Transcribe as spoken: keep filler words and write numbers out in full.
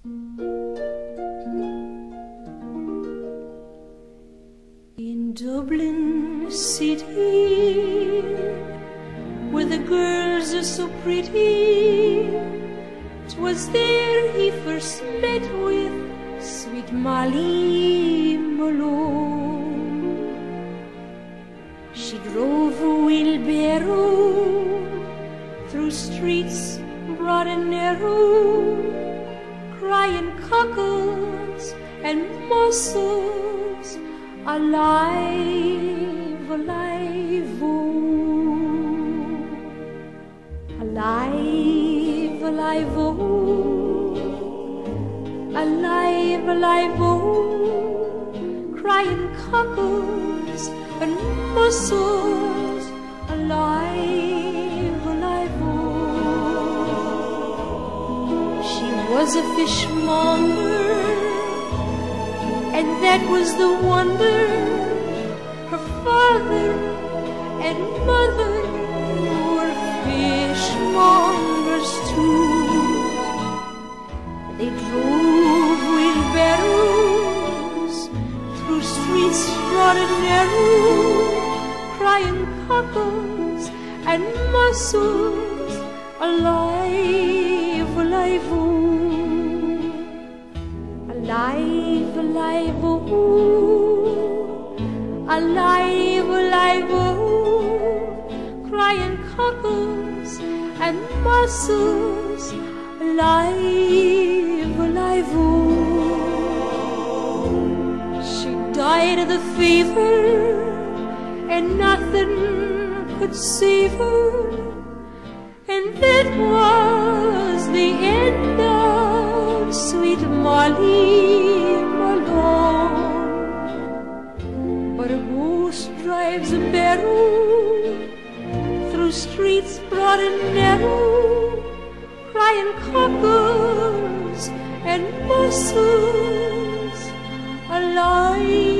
In Dublin city, where the girls are so pretty, 'twas there he first met with sweet Molly Malone. She drove a wheelbarrow through streets broad and narrow, crying cockles and mussels, alive, alive, oh, alive, alive, oh, alive, alive, oh, crying cockles and mussels, alive, alive, oh. She was a fishmonger, and that was the wonder. Her father and mother were fishmongers too. They drove wheelbarrows through streets broad and narrow, crying cockles and mussels, alive, alive, oh, alive, alive, oh, alive, alive, oh, crying cockles and mussels, alive, alive, oh. She died of the fever, and nothing could save her, and that was the end of sweet Molly Malone. But a ghost drives a barrow through streets broad and narrow, crying cockles and mussels, alive.